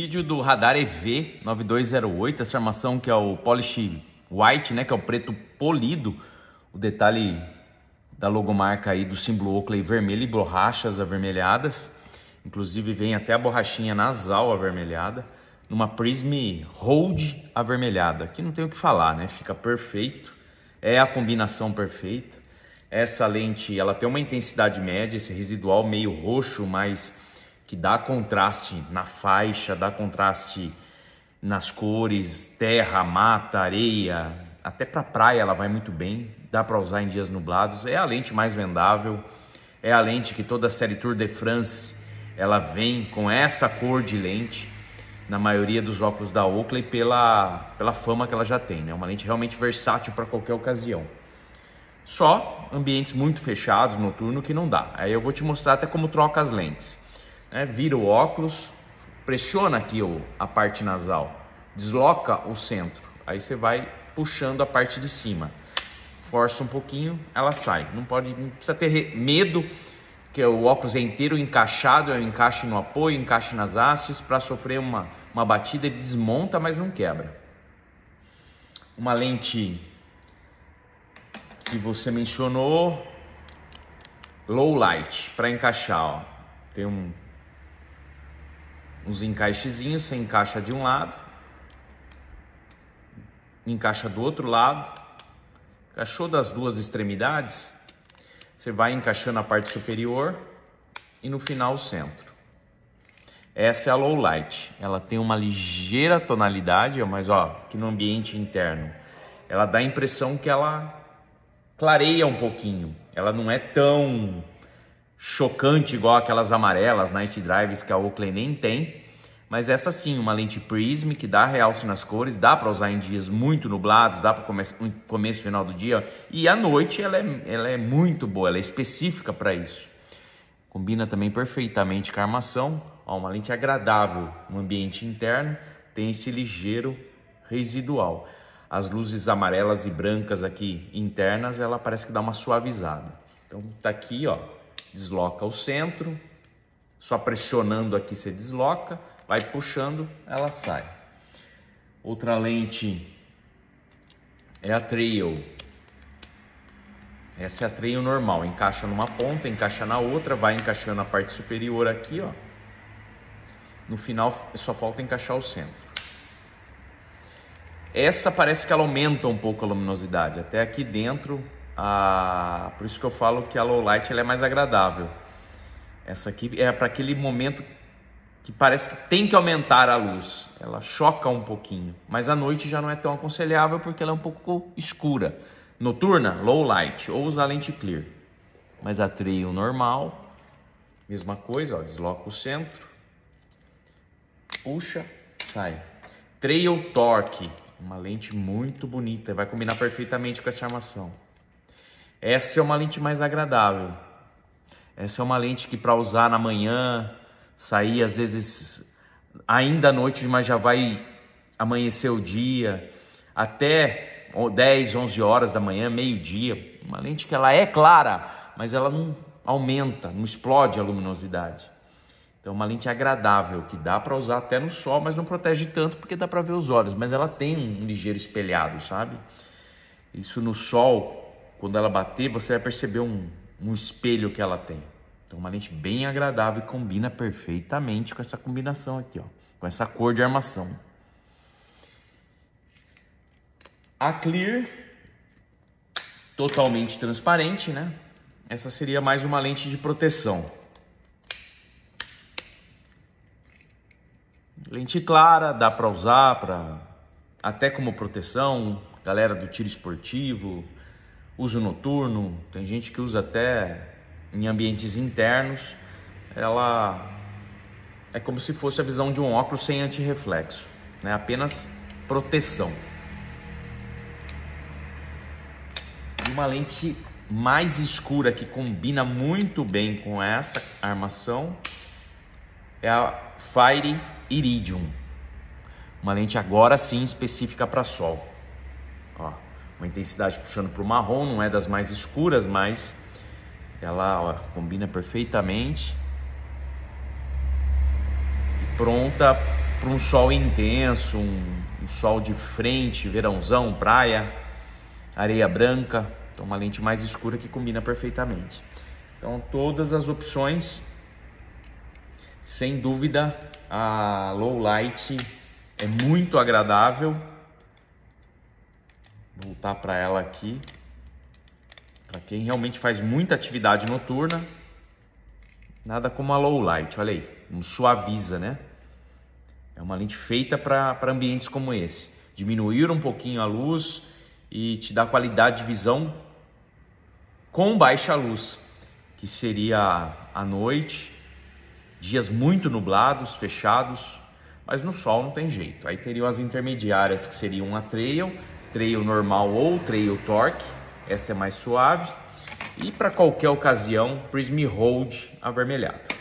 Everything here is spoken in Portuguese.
Vídeo do Radar EV9208, essa armação que é o Polish White, né, que é o preto polido, o detalhe da logomarca aí do símbolo Oakley vermelho e borrachas avermelhadas, inclusive vem até a borrachinha nasal avermelhada, numa Prism Hold avermelhada, que não tem o que falar, né, fica perfeito, é a combinação perfeita. Essa lente, ela tem uma intensidade média, esse residual meio roxo, mas que dá contraste na faixa, dá contraste nas cores, terra, mata, areia, até para praia ela vai muito bem, dá para usar em dias nublados, é a lente mais vendável, é a lente que toda a série Tour de France, ela vem com essa cor de lente, na maioria dos óculos da Oakley, pela fama que ela já tem, né? Uma lente realmente versátil para qualquer ocasião. Só ambientes muito fechados, noturno, que não dá. Aí eu vou te mostrar até como troca as lentes. Vira o óculos, pressiona aqui a parte nasal, desloca o centro, aí você vai puxando a parte de cima, força um pouquinho, ela sai. Não precisa ter medo que o óculos é inteiro encaixado, encaixe no apoio, encaixe nas hastes, para sofrer uma batida, ele desmonta, mas não quebra. Uma lente que você mencionou, low light, para encaixar, ó. Tem uns encaixezinhos, você encaixa de um lado, encaixa do outro lado, encaixou das duas extremidades, você vai encaixando a parte superior e no final o centro. Essa é a low light, ela tem uma ligeira tonalidade, mas ó, que no ambiente interno, ela dá a impressão que ela clareia um pouquinho, ela não é tão chocante igual aquelas amarelas Night Drives que a Oakley nem tem, mas essa sim, uma lente Prism que dá realce nas cores, dá para usar em dias muito nublados, dá para começo e final do dia, e à noite ela é muito boa, ela é específica para isso. Combina também perfeitamente com a armação, ó, uma lente agradável no ambiente interno, tem esse ligeiro residual. As luzes amarelas e brancas aqui internas, ela parece que dá uma suavizada. Então tá aqui, ó, desloca o centro, só pressionando aqui você desloca, vai puxando, ela sai. Outra lente é a Trail. Essa é a Trail normal, encaixa numa ponta, encaixa na outra, vai encaixando a parte superior aqui, ó. No final só falta encaixar o centro. Essa parece que ela aumenta um pouco a luminosidade, até aqui dentro. Por isso que eu falo que a low light ela é mais agradável. Essa aqui é para aquele momento que parece que tem que aumentar a luz. Ela choca um pouquinho, mas à noite já não é tão aconselhável porque ela é um pouco escura. Noturna, low light, ou usar lente clear. Mas a Trail normal, mesma coisa, ó, desloca o centro, puxa, sai. Trail Torque, uma lente muito bonita, vai combinar perfeitamente com essa armação. Essa é uma lente mais agradável. Essa é uma lente que para usar na manhã, sair às vezes ainda à noite, mas já vai amanhecer o dia, até 10, 11 horas da manhã, meio-dia. Uma lente que ela é clara, mas ela não aumenta, não explode a luminosidade. Então uma lente agradável, que dá para usar até no sol, mas não protege tanto porque dá para ver os olhos. Mas ela tem um ligeiro espelhado, sabe? Isso no sol, quando ela bater, você vai perceber um espelho que ela tem. Então uma lente bem agradável e combina perfeitamente com essa combinação aqui, ó, com essa cor de armação. A Clear, totalmente transparente, né? Essa seria mais uma lente de proteção. Lente clara, dá para usar até como proteção, galera do tiro esportivo, uso noturno, tem gente que usa até em ambientes internos. Ela é como se fosse a visão de um óculos sem antirreflexo, né? Apenas proteção. E uma lente mais escura que combina muito bem com essa armação é a Fire Iridium, uma lente agora sim específica para sol. Ó, uma intensidade puxando para o marrom, não é das mais escuras, mas ela, ó, combina perfeitamente. Pronta para um sol intenso, um sol de frente, verãozão, praia, areia branca. Então uma lente mais escura que combina perfeitamente. Então todas as opções, sem dúvida, a low light é muito agradável. Vou voltar para ela aqui. Para quem realmente faz muita atividade noturna, nada como a low light, olha aí, suaviza, né? É uma lente feita para ambientes como esse. Diminuir um pouquinho a luz e te dar qualidade de visão com baixa luz, que seria à noite, dias muito nublados, fechados, mas no sol não tem jeito. Aí teriam as intermediárias, que seriam a trail normal ou trail torque, essa é mais suave. E para qualquer ocasião, Prism Hold avermelhado.